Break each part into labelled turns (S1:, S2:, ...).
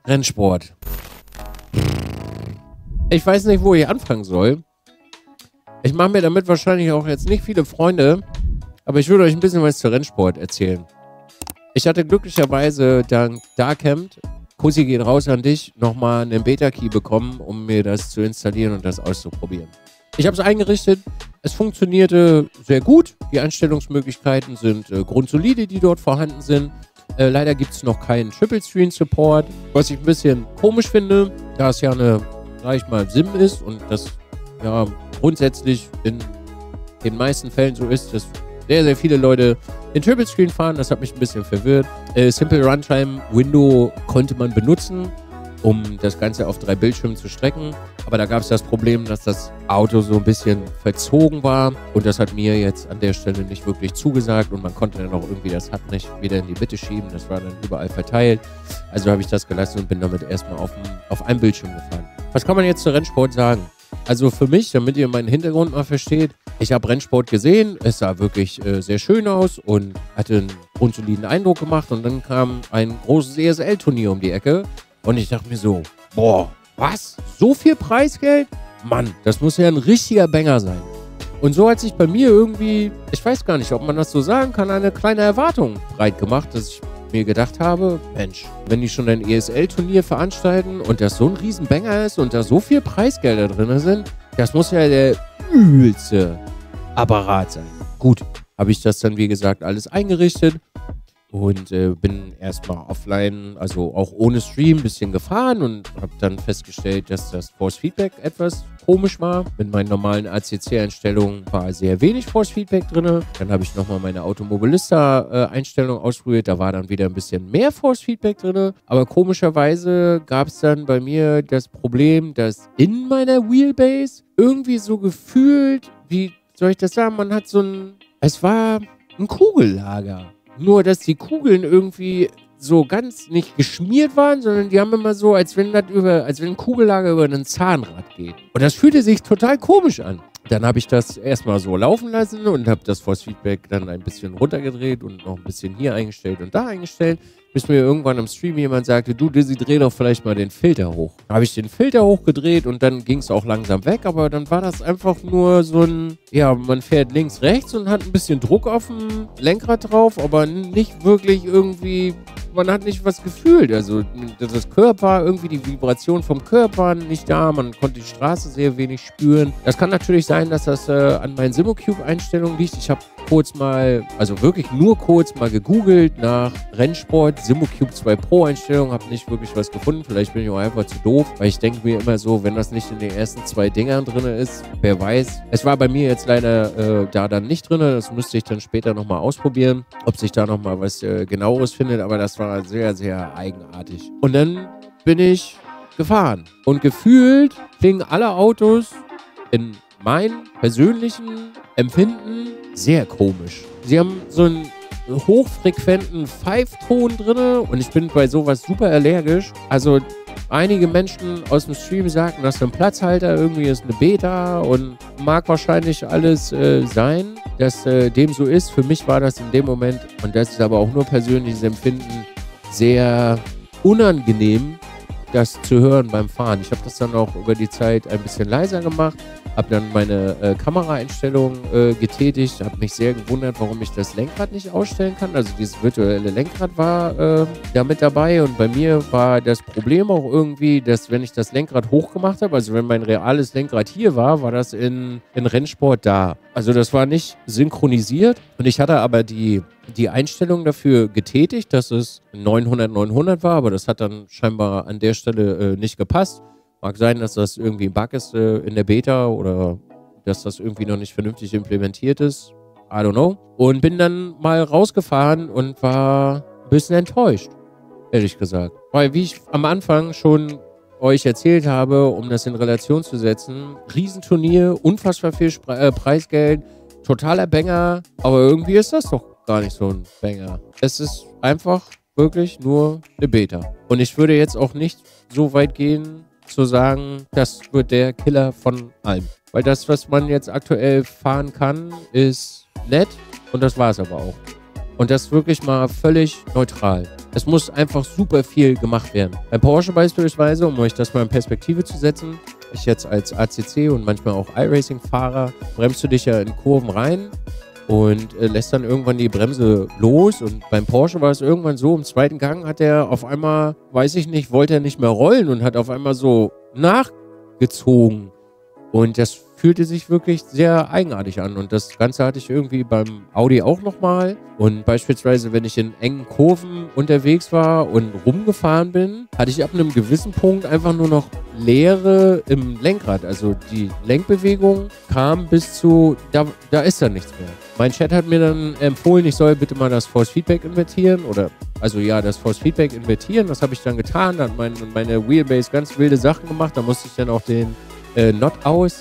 S1: Rennsport. Ich weiß nicht, wo ich anfangen soll. Ich mache mir damit wahrscheinlich auch jetzt nicht viele Freunde, aber ich würde euch ein bisschen was zu Rennsport erzählen. Ich hatte glücklicherweise dank Darkhemd, Kussi geht raus an dich, nochmal einen Beta-Key bekommen, um mir das zu installieren und das auszuprobieren. Ich habe es eingerichtet, es funktionierte sehr gut, die Einstellungsmöglichkeiten sind grundsolide, die dort vorhanden sind. Leider gibt es noch keinen Triple-Screen-Support, was ich ein bisschen komisch finde, da es ja eine, sag ich mal, SIM ist und das ja grundsätzlich in den meisten Fällen so ist, dass sehr, sehr viele Leute den Triple Screen fahren. Das hat mich ein bisschen verwirrt. Simple Runtime Window konnte man benutzen, um das Ganze auf 3 Bildschirmen zu strecken. Aber da gab es das Problem, dass das Auto so ein bisschen verzogen war. Und das hat mir jetzt an der Stelle nicht wirklich zugesagt. Und man konnte dann auch irgendwie das HUD nicht wieder in die Mitte schieben. Das war dann überall verteilt. Also habe ich das gelassen und bin damit erstmal auf einem Bildschirm gefahren. Was kann man jetzt zu Rennsport sagen? Also für mich, damit ihr meinen Hintergrund mal versteht, ich habe Rennsport gesehen, es sah wirklich sehr schön aus und hatte einen grundsoliden Eindruck gemacht und dann kam ein großes ESL-Turnier um die Ecke und ich dachte mir so, boah, was? So viel Preisgeld? Mann, das muss ja ein richtiger Banger sein. Und so hat sich bei mir irgendwie, ich weiß gar nicht, ob man das so sagen kann, eine kleine Erwartung breit gemacht, dass ich mir gedacht habe, Mensch, wenn die schon ein ESL-Turnier veranstalten und das so ein Riesenbanger ist und da so viel Preisgelder drin sind, das muss ja der übelste Apparat sein. Gut, habe ich das dann, wie gesagt, alles eingerichtet und bin erstmal offline, also auch ohne Stream, ein bisschen gefahren und habe dann festgestellt, dass das Force Feedback etwas komisch war. Mit meinen normalen ACC-Einstellungen war sehr wenig Force Feedback drin. Dann habe ich nochmal meine Automobilista-Einstellung ausprobiert. Da war dann wieder ein bisschen mehr Force Feedback drin. Aber komischerweise gab es dann bei mir das Problem, dass in meiner Wheelbase irgendwie so gefühlt, wie soll ich das sagen, man hat so ein, es war ein Kugellager. Nur, dass die Kugeln irgendwie so ganz nicht geschmiert waren, sondern die haben immer so, als wenn ein Kugellager über einen Zahnrad geht. Und das fühlte sich total komisch an. Dann habe ich das erstmal so laufen lassen und habe das Force Feedback dann ein bisschen runtergedreht und noch ein bisschen hier eingestellt und da eingestellt, bis mir irgendwann im Stream jemand sagte, du Dizzy, dreh doch vielleicht mal den Filter hoch. Da habe ich den Filter hochgedreht und dann ging es auch langsam weg, aber dann war das einfach nur so ein, ja, man fährt links, rechts und hat ein bisschen Druck auf dem Lenkrad drauf, aber nicht wirklich irgendwie, man hat nicht was gefühlt. Also das Körper, irgendwie die Vibration vom Körper nicht da, man konnte die Straße sehr wenig spüren. Das kann natürlich sein, dass das an meinen SimmoCube-Einstellungen liegt. Ich habe kurz mal, also wirklich nur kurz mal gegoogelt nach Rennsport, SimmoCube 2 Pro Einstellungen, habe nicht wirklich was gefunden. Vielleicht bin ich auch einfach zu doof, weil ich denke mir immer so, wenn das nicht in den ersten 2 Dingern drin ist, wer weiß. Es war bei mir jetzt leider da dann nicht drin. Das müsste ich dann später nochmal ausprobieren, ob sich da nochmal was Genaueres findet. Aber das war sehr, sehr eigenartig. Und dann bin ich gefahren. Und gefühlt klingen alle Autos in meinem persönlichen Empfinden sehr komisch. Sie haben so einen hochfrequenten Pfeifton drin und ich bin bei sowas super allergisch. Also einige Menschen aus dem Stream sagten, dass ein Platzhalter irgendwie ist eine Beta und mag wahrscheinlich alles sein, dass dem so ist. Für mich war das in dem Moment, und das ist aber auch nur persönliches Empfinden, sehr unangenehm, das zu hören beim Fahren. Ich habe das dann auch über die Zeit ein bisschen leiser gemacht, habe dann meine Kameraeinstellung getätigt, habe mich sehr gewundert, warum ich das Lenkrad nicht ausstellen kann. Also dieses virtuelle Lenkrad war da mit dabei und bei mir war das Problem auch irgendwie, dass wenn ich das Lenkrad hochgemacht habe, also wenn mein reales Lenkrad hier war, war das in Rennsport da. Also das war nicht synchronisiert und ich hatte aber die Einstellung dafür getätigt, dass es 900 war, aber das hat dann scheinbar an der Stelle nicht gepasst. Mag sein, dass das irgendwie ein Bug ist in der Beta oder dass das irgendwie noch nicht vernünftig implementiert ist. I don't know. Und bin dann mal rausgefahren und war ein bisschen enttäuscht, ehrlich gesagt. Weil, wie ich am Anfang schon euch erzählt habe, um das in Relation zu setzen, Riesenturnier, unfassbar viel Preisgeld, totaler Banger, aber irgendwie ist das doch gar nicht so ein Banger. Es ist einfach wirklich nur eine Beta. Und ich würde jetzt auch nicht so weit gehen, zu sagen, das wird der Killer von allem. Weil das, was man jetzt aktuell fahren kann, ist nett und das war es aber auch. Und das wirklich mal völlig neutral. Es muss einfach super viel gemacht werden. Beim Porsche beispielsweise, um euch das mal in Perspektive zu setzen, ich jetzt als ACC und manchmal auch iRacing-Fahrer, bremst du dich ja in Kurven rein und lässt dann irgendwann die Bremse los. Und beim Porsche war es irgendwann so, im zweiten Gang hat er auf einmal, weiß ich nicht, wollte er nicht mehr rollen und hat auf einmal so nachgezogen. Und das fühlte sich wirklich sehr eigenartig an. Und das Ganze hatte ich irgendwie beim Audi auch nochmal. Und beispielsweise, wenn ich in engen Kurven unterwegs war und rumgefahren bin, hatte ich ab einem gewissen Punkt einfach nur noch Leere im Lenkrad. Also die Lenkbewegung kam bis zu, da ist dann nichts mehr. Mein Chat hat mir dann empfohlen, ich soll bitte mal das Force Feedback invertieren. Das Force Feedback invertieren. Das habe ich dann getan. Da hat meine Wheelbase ganz wilde Sachen gemacht. Da musste ich dann auch den Not aus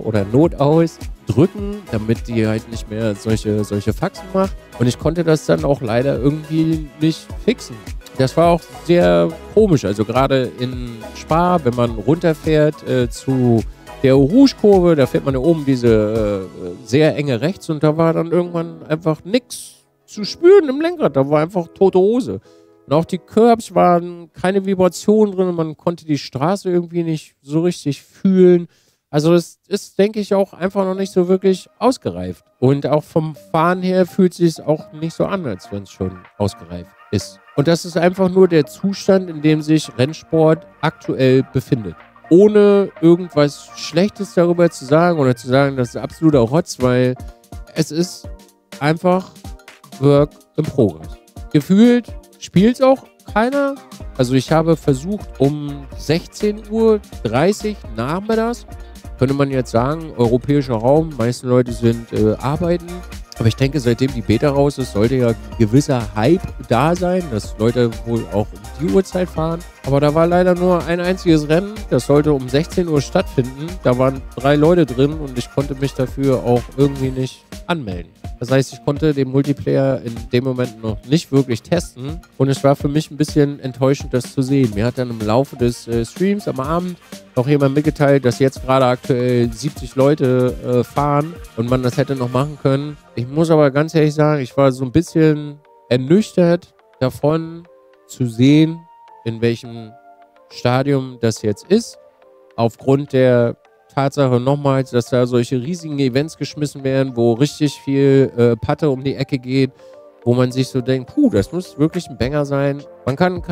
S1: drücken, damit die halt nicht mehr solche Faxen macht. Und ich konnte das dann auch leider irgendwie nicht fixen. Das war auch sehr komisch. Also gerade in Spa, wenn man runterfährt zu der Rouge-Kurve, da fährt man ja oben diese sehr enge rechts und da war dann irgendwann einfach nichts zu spüren im Lenkrad. Da war einfach tote Hose. Und auch die Curbs waren keine Vibrationen drin und man konnte die Straße irgendwie nicht so richtig fühlen. Also das ist, denke ich, auch einfach noch nicht so wirklich ausgereift. Und auch vom Fahren her fühlt es sich auch nicht so an, als wenn es schon ausgereift ist. Und das ist einfach nur der Zustand, in dem sich Rennsport aktuell befindet. Ohne irgendwas Schlechtes darüber zu sagen oder zu sagen, das ist absoluter Rotz, weil es ist einfach Work in Progress. Gefühlt spielt es auch keiner. Also ich habe versucht, um 16:30 Uhr nachmittags, könnte man jetzt sagen, europäischer Raum, meisten Leute sind arbeiten. Aber ich denke, seitdem die Beta raus ist, sollte ja ein gewisser Hype da sein, dass Leute wohl auch um die Uhrzeit fahren. Aber da war leider nur ein einziges Rennen, das sollte um 16 Uhr stattfinden. Da waren 3 Leute drin und ich konnte mich dafür auch irgendwie nicht anmelden. Das heißt, ich konnte den Multiplayer in dem Moment noch nicht wirklich testen und es war für mich ein bisschen enttäuschend, das zu sehen. Mir hat dann im Laufe des Streams am Abend noch jemand mitgeteilt, dass jetzt gerade aktuell 70 Leute fahren und man das hätte noch machen können. Ich muss aber ganz ehrlich sagen, ich war so ein bisschen ernüchtert davon zu sehen, in welchem Stadium das jetzt ist. Aufgrund der Tatsache nochmals, dass da solche riesigen Events geschmissen werden, wo richtig viel Patte um die Ecke geht, wo man sich so denkt, puh, das muss wirklich ein Banger sein. Man kann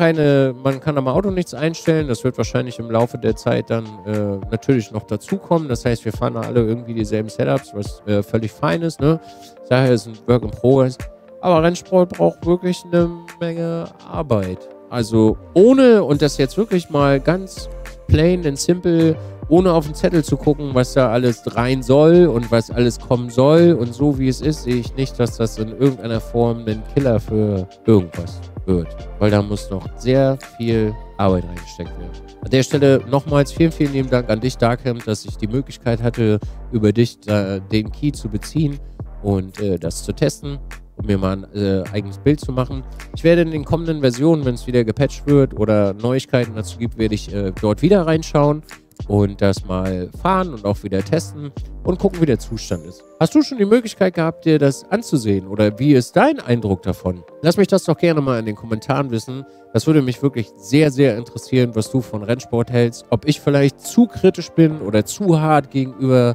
S1: am Auto nichts einstellen, das wird wahrscheinlich im Laufe der Zeit dann natürlich noch dazukommen. Das heißt, wir fahren da alle irgendwie dieselben Setups, was völlig fein ist, ne? Daher ist ein Work in Progress. Aber Rennsport braucht wirklich eine Menge Arbeit. Also ohne, und das jetzt wirklich mal ganz plain and simple, ohne auf den Zettel zu gucken, was da alles rein soll und was alles kommen soll. Und so wie es ist, sehe ich nicht, dass das in irgendeiner Form ein Killer für irgendwas wird. Weil da muss noch sehr viel Arbeit reingesteckt werden. An der Stelle nochmals vielen, vielen lieben Dank an dich, Darkhemd, dass ich die Möglichkeit hatte, über dich den Key zu beziehen und das zu testen, um mir mal ein eigenes Bild zu machen. Ich werde in den kommenden Versionen, wenn es wieder gepatcht wird oder Neuigkeiten dazu gibt, werde ich dort wieder reinschauen und das mal fahren und auch wieder testen und gucken, wie der Zustand ist. Hast du schon die Möglichkeit gehabt, dir das anzusehen oder wie ist dein Eindruck davon? Lass mich das doch gerne mal in den Kommentaren wissen. Das würde mich wirklich sehr, sehr interessieren, was du von Rennsport hältst. Ob ich vielleicht zu kritisch bin oder zu hart gegenüber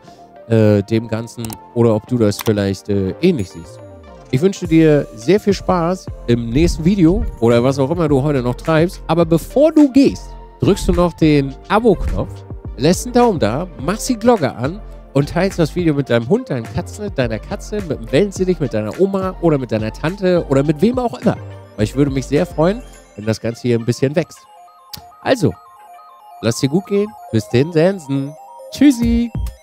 S1: dem Ganzen oder ob du das vielleicht ähnlich siehst. Ich wünsche dir sehr viel Spaß im nächsten Video oder was auch immer du heute noch treibst. Aber bevor du gehst, drückst du noch den Abo-Knopf, lässt einen Daumen da, machst die Glocke an und teilst das Video mit deinem Hund, deiner Katze, mit dem Wellensittich, mit deiner Oma oder mit deiner Tante oder mit wem auch immer. Weil ich würde mich sehr freuen, wenn das Ganze hier ein bisschen wächst. Also, lass dir gut gehen. Bis den Sensen. Tschüssi.